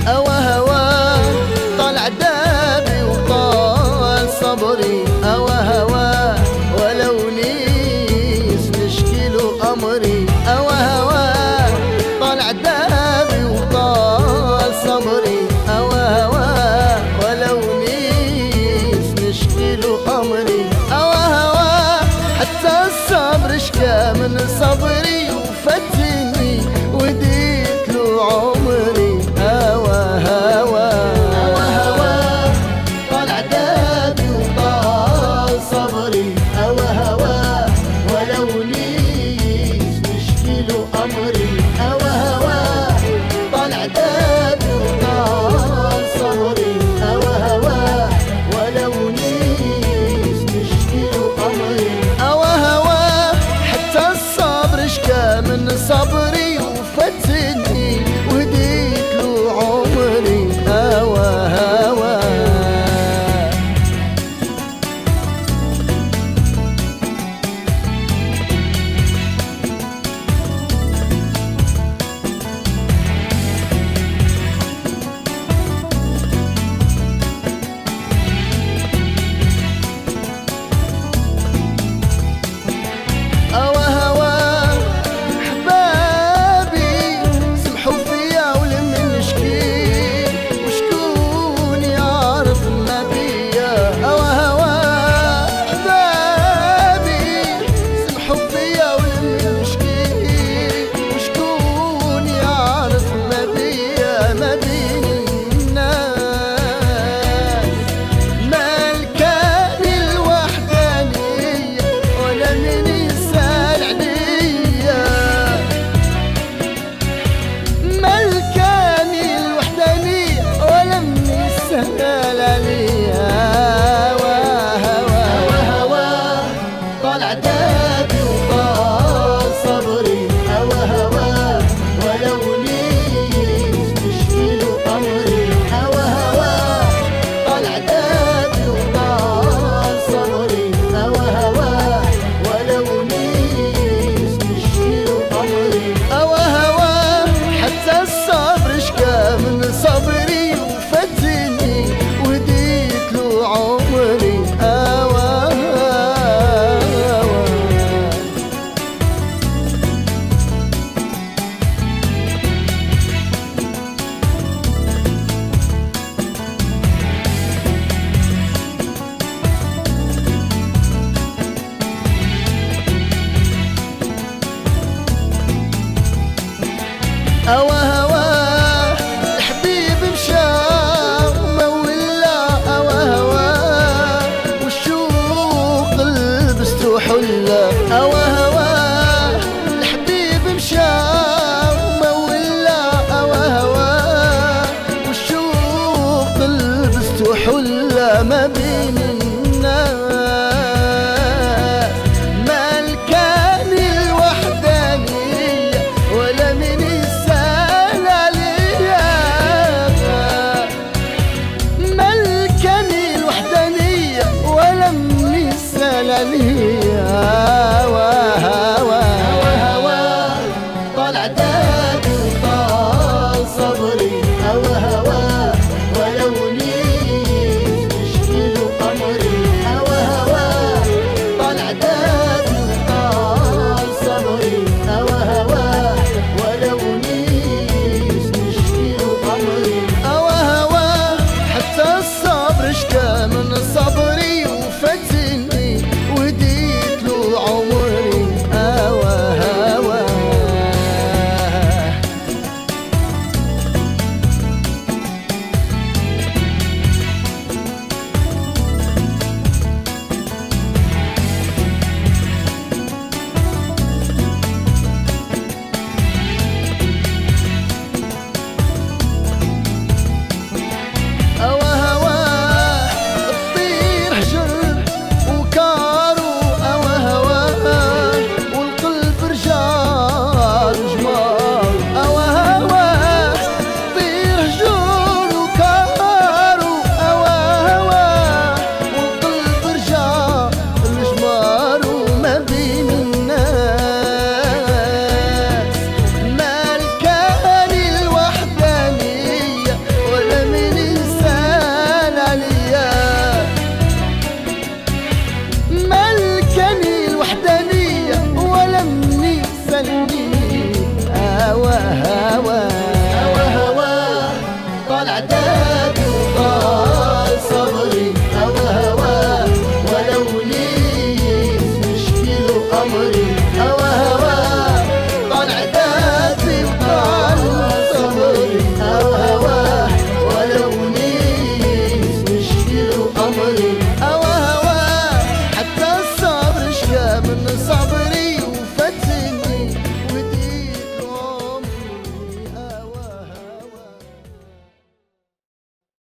أوا هوا طال عذابي وطال صبري، أوا هوا ولو نيس نشكي له أمري، أوا هوا طال عذابي وطال صبري، أوا هوا ولو نيس نشكي له أمري، أوا هوا حتى الصبر اشكى من صبري وفتني وديت له عمري، أوا هوا أوا هوا طال عذابي وطال صبري، أوا هوا ولو نيس نشكي له أمري، أوا هوا طال عذابي وطال صبري، أوا هوا ولو نيس نشكي له أمري، أوا هوا حتى الصبر اشكى من صبري وفتني وديت له عمري، أوا هوا أوا هوا أحبابي سمحوا فيا ولمن نشكي وشكون يعرف ما بيا، أوا هوا أحبابي سمحوا فيا ولمن نشكي وشكون يعرف ما بيا ما بين الناس، ملكاني الوحدانية ولا من يسأل عليا، ملكاني الوحدانية ولا من يسأل عليا، أوا هوا طال عذابي وطال صبري، أوا هوا ولو نيس نشكي له أمري، أوا هوا طال عذابي وطال صبري، أوا هوا ولو نيس نشكي له أمري، أوا هوا حتى الصبر اشكى من صبري وفتني وديت له عمري، أوا هوا أوا هوا الحبيب مشى وما ولا، أوا هوا والشوق لبسته حلة، أوا هوا الحبيب مشى وما ولا، أوا هوا والشوق لبسته حلة ما بين الناس، ملكاني الوحدانية ولا من يسأل يغني هوا هوا